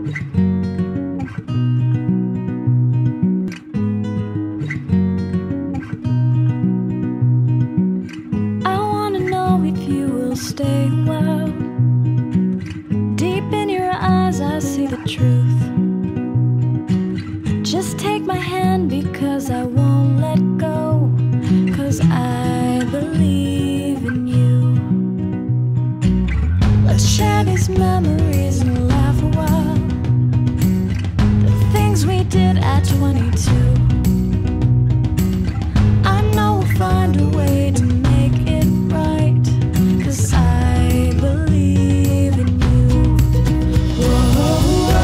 I wanna know if you will stay a while. Deep in your eyes I see the truth. Just take my hand because I won't let go, 'cause I believe in you. Let's share these memories and laugh a while. The things we did at 22. I know we'll find a way to make it right, 'cause I believe in you. Whoa.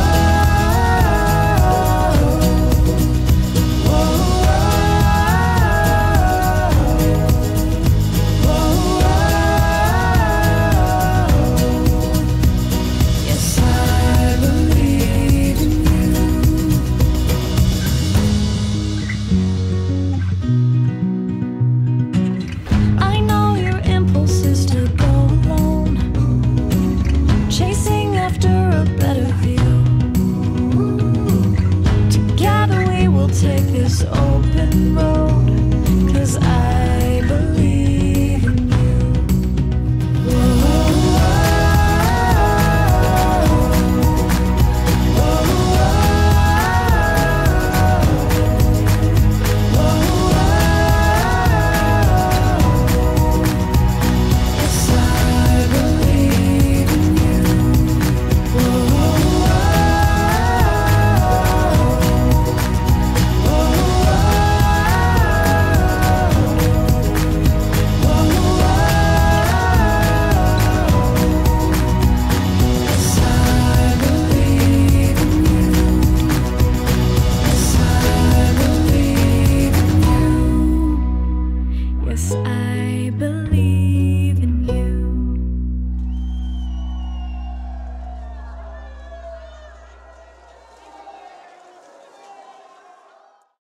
Take this open road, 'cause I believe in you. Whoa. Yes, I believe in you. Yes, I believe.